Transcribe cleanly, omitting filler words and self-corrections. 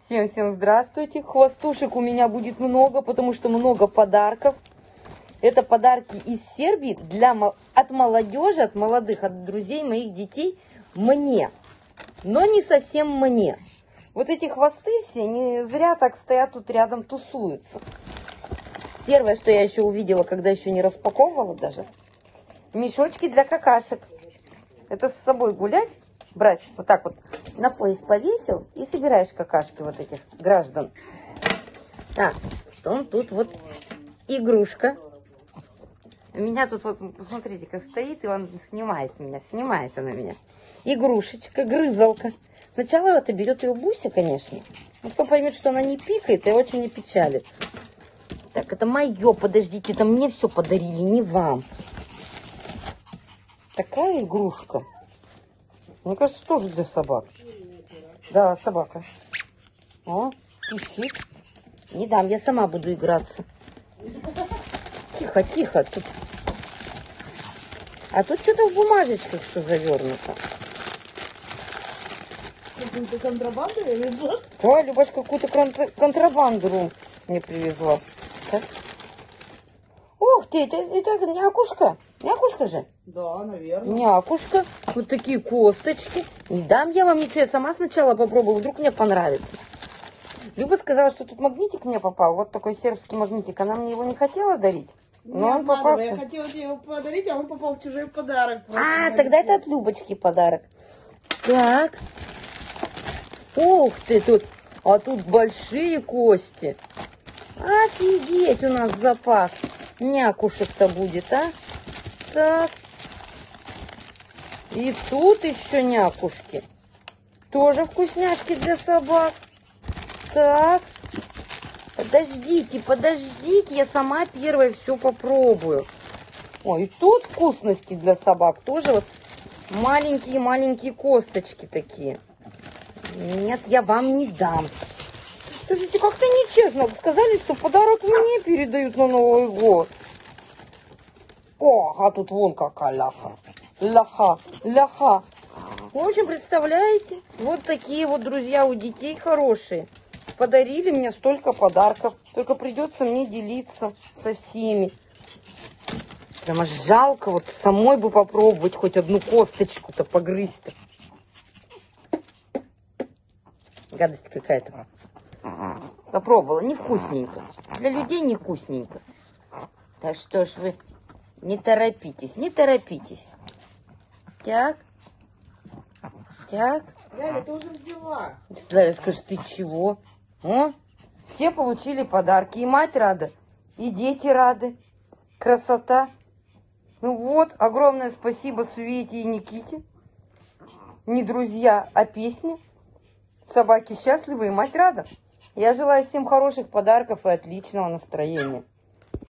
Всем здравствуйте. Хвостушек у меня будет много, потому что много подарков. Это подарки из Сербии от молодежи, от молодых, от друзей моих детей мне. Но не совсем мне. Вот эти хвосты все не зря так стоят тут рядом, тусуются. Первое, что я еще увидела, когда еще не распаковывала даже, мешочки для какашек. Это с собой гулять, брать вот так вот на пояс повесил и собираешь какашки вот этих граждан. Так, потом тут вот игрушка. У меня тут вот, посмотрите, как стоит, и он снимает меня, снимает она меня. Игрушечка, грызалка. Сначала это берет ее Буся, конечно. Но кто поймет, что она не пикает и очень не печалит. Так, это мое, подождите, это мне все подарили, не вам. Такая игрушка. Мне кажется, тоже для собак. Да, собака. О, пищит. Не дам, я сама буду играться. Тихо, тихо. Тут... А тут что-то в бумажечках все завернуто. Какую-то контрабанду я везла? Да, Любашка какую-то контрабанду мне привезла. Так. Ух ты, это някушка. Някушка же? Да, наверное. Някушка. Вот такие косточки. Не дам я вам ничего. Я сама сначала попробую, вдруг мне понравится. Люба сказала, что тут магнитик мне попал. Вот такой сербский магнитик. Она мне его не хотела дарить. Но он попался. Я хотела тебе его подарить, а он попал в чужой подарок. Тогда это от Любочки подарок. Так. Ух ты, тут. А тут большие кости. Офигеть, у нас запас. Някушек-то будет, а? Так. И тут еще някушки. Тоже вкусняшки для собак. Так. Подождите, подождите. Я сама первая все попробую. Ой, и тут вкусности для собак. Тоже вот маленькие-маленькие косточки такие. Нет, я вам не дам. Слушайте, как-то нечестно. Сказали, что подарок мне передают на Новый год. О, а тут вон какая ляха. Ляха. В общем, представляете, вот такие вот друзья у детей хорошие. Подарили мне столько подарков. Только придется мне делиться со всеми. Прямо жалко, вот самой бы попробовать хоть одну косточку-то погрызть-то. Гадость какая-то. Попробовала, невкусненько. Для людей невкусненько. Да что ж вы, не торопитесь, не торопитесь. Так. Так. Ляля, ты уже взяла. Ляля, скажи, ты чего? О? Все получили подарки. И мать рада, и дети рады. Красота. Ну вот, огромное спасибо Свете и Никите. Не друзья, а песни. Собаки счастливы и мать рада. Я желаю всем хороших подарков и отличного настроения.